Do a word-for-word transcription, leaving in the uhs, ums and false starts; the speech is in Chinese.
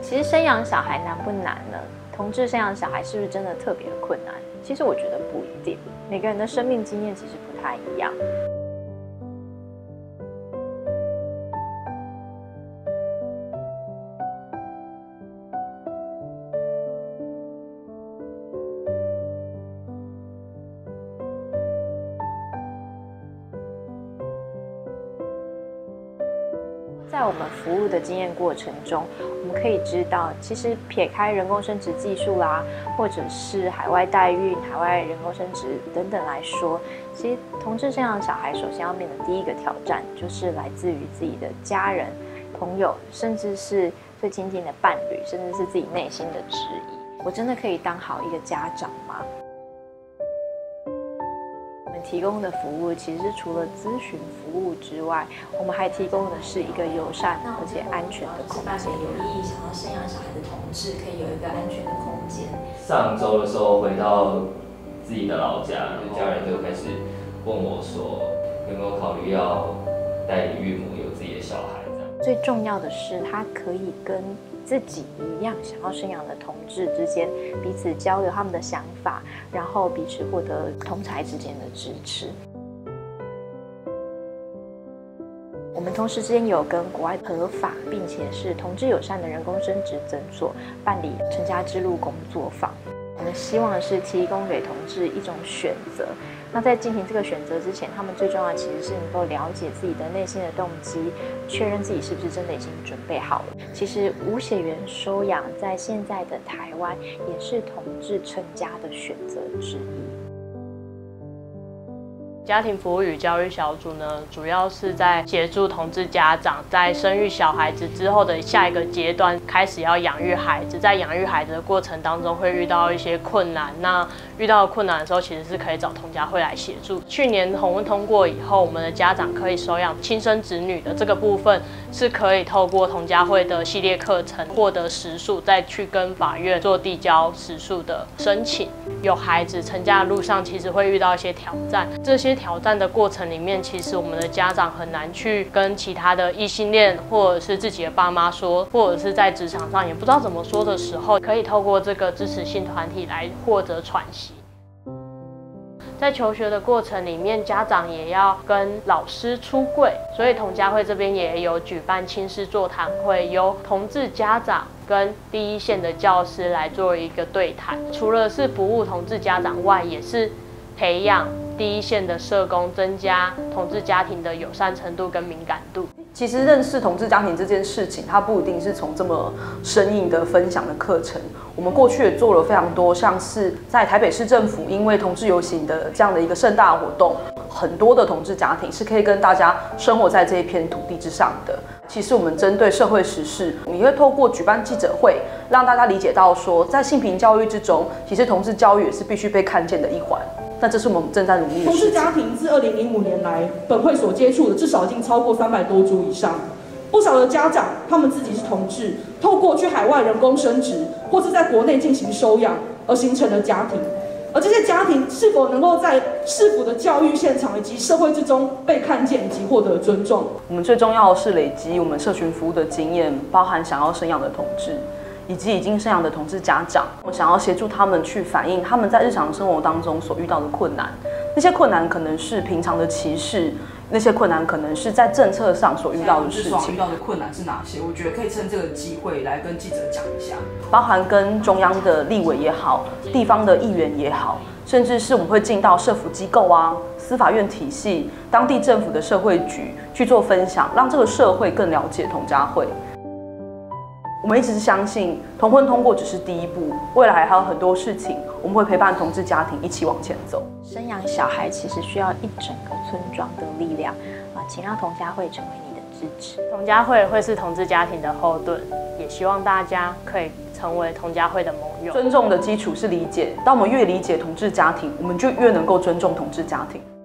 其实生养小孩难不难呢？同志生养小孩是不是真的特别困难？其实我觉得不一定，每个人的生命经验其实不太一样。在我们服务的经验过程中，我们可以知道，其实撇开人工生殖技术啦，或者是海外代孕、海外人工生殖等等来说，其实同志生养小孩首先要面对第一个挑战，就是来自于自己的家人、朋友，甚至是最亲近的伴侣，甚至是自己内心的质疑：我真的可以当好一个家长吗？我们提供的服务其实除了咨询服务之外，我们还提供的是一个友善而且安全的空间。 有意想要生养小孩的同志可以有一个安全的空间。 上周的时候回到自己的老家，家人就开始问我说，有没有考虑要代理孕母有自己的小孩这样。 最重要的是，他可以跟自己一样想要生养的同志之间彼此交流他们的想法，然后彼此获得同侪之间的支持。我们同时之间有跟国外合法并且是同志友善的人工生殖诊所办理成家之路工作坊。我们希望的是提供给同志一种选择。那在进行这个选择之前，他们最重要的其实是能够了解自己的内心的动机，确认自己是不是真的已经准备好了。其实无血缘收养在现在的台湾也是同志成家的选择之一。 家庭服务与教育小组呢，主要是在协助同志家长在生育小孩子之后的下一个阶段，开始要养育孩子。在养育孩子的过程当中，会遇到一些困难。那遇到困难的时候，其实是可以找同家会来协助。去年同婚通过以后，我们的家长可以收养亲生子女的这个部分，是可以透过同家会的系列课程获得时数，再去跟法院做递交时数的申请。有孩子成家的路上，其实会遇到一些挑战，这些挑战的过程里面，其实我们的家长很难去跟其他的异性恋或者是自己的爸妈说，或者是在职场上也不知道怎么说的时候，可以透过这个支持性团体来获得喘息。在求学的过程里面，家长也要跟老师出柜，所以同家会这边也有举办亲师座谈会，由同志家长跟第一线的教师来做一个对谈。除了是服务同志家长外，也是培养第一线的社工，增加同志家庭的友善程度跟敏感度。 其实认识同志家庭这件事情，它不一定是从这么生硬的分享的课程。我们过去也做了非常多，像是在台北市政府因为同志游行的这样的一个盛大活动，很多的同志家庭是可以跟大家生活在这一片土地之上的。其实我们针对社会时事，也会透过举办记者会，让大家理解到说，在性平教育之中，其实同志教育也是必须被看见的一环。那这是我们正在努力的事情。 同志家庭自二零零五年来，本会所接触的至少已经超过三百多组以上。不少的家长，他们自己是同志，透过去海外人工生殖，或是在国内进行收养，而形成的家庭。而这些家庭是否能够在市府的教育现场以及社会之中被看见以及获得尊重？ 我们最重要的是累积我们社群服务的经验，包含想要生养的同志，以及已经生养的同志家长，我想要协助他们去反映他们在日常生活当中所遇到的困难。那些困难可能是平常的歧视，那些困难可能是在政策上所遇到的事情。 遇到的困难是哪些？我觉得可以趁这个机会来跟记者讲一下， 包含跟中央的立委也好，地方的议员也好，甚至是我们会进到社福机构啊、司法院体系、当地政府的社会局去做分享，让这个社会更了解同家会。我们一直是相信同婚通过只是第一步，未来还有很多事情，我们会陪伴同志家庭一起往前走。 生养小孩其实需要一整个村庄的力量啊，请让同家会成为你的支持。 同家会会是同志家庭的后盾，也希望大家可以成为同家会的盟友。 尊重的基础是理解，当我们越理解同志家庭，我们就越能够尊重同志家庭。